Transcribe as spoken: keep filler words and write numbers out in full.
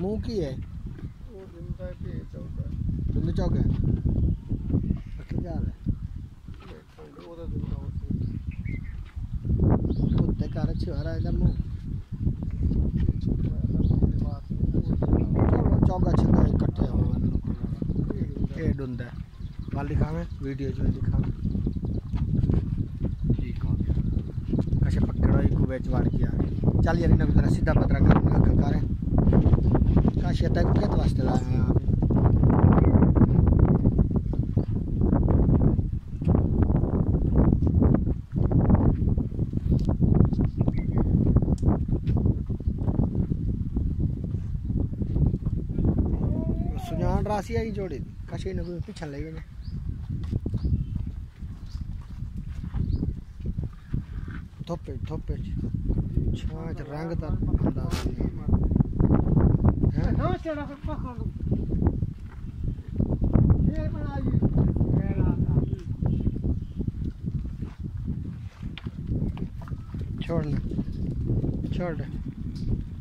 मुंह की है वो जिंदा के चौका बिंदु चौक है बाकी जा रहा है वो तो जिंदा कुत्ते का रच आ रहा है जम्मू चौका छक्का इकट्ठे हो ए डुंदा वाल दिखावे वीडियो जो दिखावे ठीक हो गया कशे पकड़ो एक बेच वाड़ किया चल यार इन्हें जरा सीधा पतरा कर कर काशी तक के वास्ते लाए हैं आप सुजान राशि आई जोड़ी काशी ने कोई पीछे ले गए थोपे थोपे छाछ रंग तक अंदाज है ना चढ़ा कर पकड़ लो ये बनाइए मेरा छोड़ छोड़